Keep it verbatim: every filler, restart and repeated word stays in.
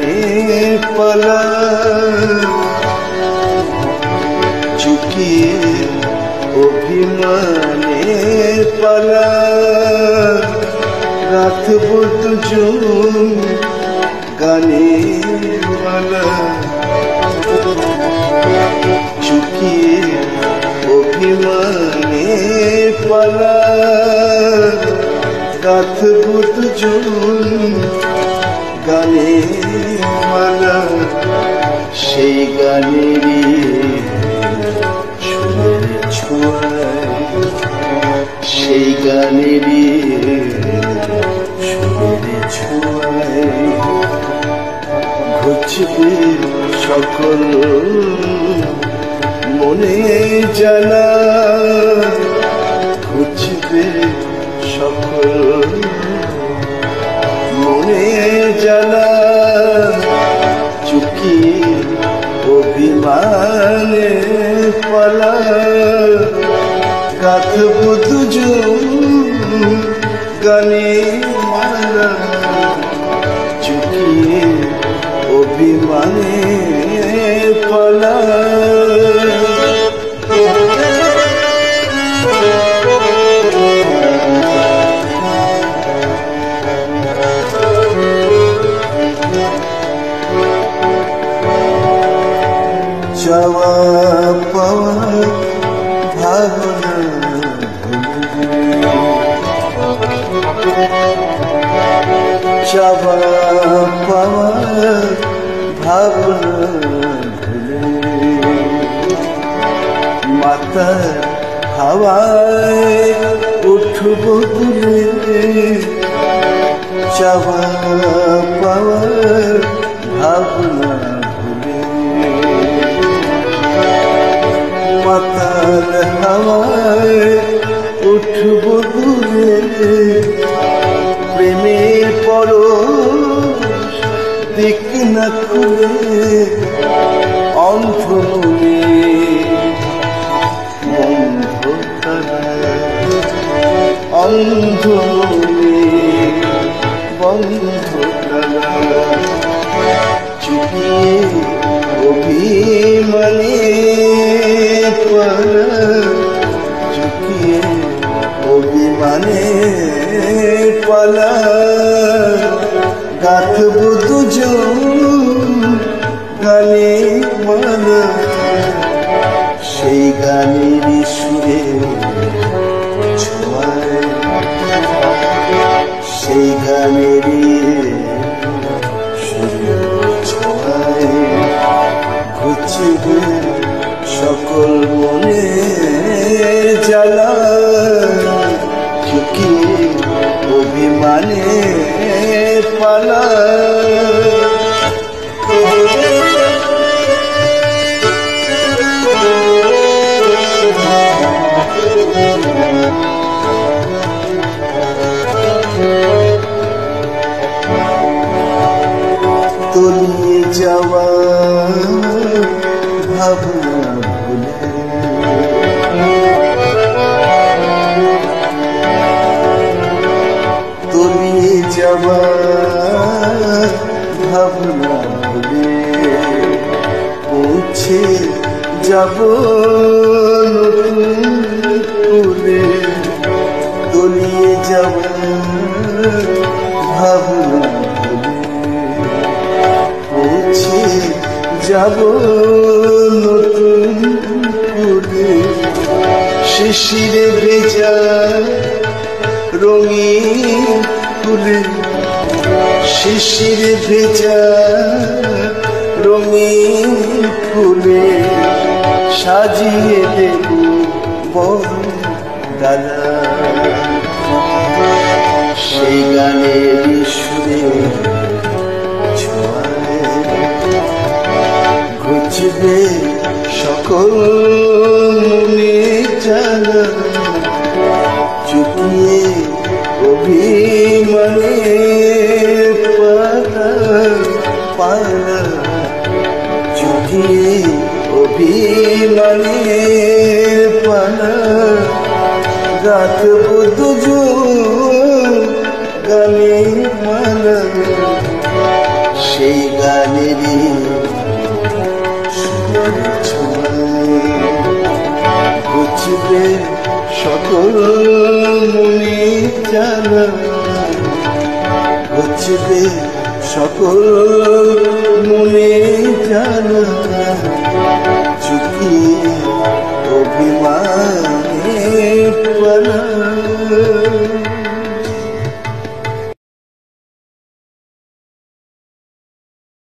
গানের পালা চুকিয়ে অভিমানের পালা রাখব দুজন গানের মালা চুকিয়ে অভিমানের পালা রাখব দুজন গানের মালা সেই গানেরই সুরের ছোঁয়ায় সেই গানেরই সুরের ছোঁয়ায় ঘুচবে সকল মনে জানা ঘুচবে সকল মনে জানা চুকিয়ে অভিমানে পালা গাঁথব দুজন গানের মালা চুকিয়ে অভিমানে পালা চাওয়া পাওয়া ভাবনা চাওয়া পাওয়া ভাবনা মাতার হাওয়ায় উঠব ভুলে চাওয়া পাওয়া ভাবনা মাতার হাওয়ায় উঠব ভুলে প্রেমের পরশ দিক না খুলে অন্ধ মনে অন্ধ মনে বন্ধ চুকিয়ে অভিমানে পালা চুকিয়ে অভিমানে পালা গাঁথব দুজন গানের মালা সেই গানের সুরে ছোঁয়ায় সেই গানেরই সুরে ছোঁয়ায় ঘুচবে সকল মনে জ্বালা চুকিয়ে অভিমানে পালা তলিয়ে যাওয়া ভাবনা ভুলে তলিয়ে যাওয়া ভাবনা ভুলে পৌঁছে যাব ফুলে তলিয়ে যাওয়া ভাবনা যাব নতুন ফুলে শিশিরে ভেজা রঙিন ফুলে শিশিরে ভেজা রঙিন ফুলে সাজিয়ে দেব বড় ডালা সেই গানের সুরে ঘুচবে সকল মনে জ্বালা চুকিয়ে অভিমানে পালা পালা চুকিয়ে অভিমানে পালা গাঁথব দুজন গানের মালা সেই গান তোমার ছোঁয়ায় ঘুচবে সকল মনে জানা, ঘুচবে সকল মনে জানা।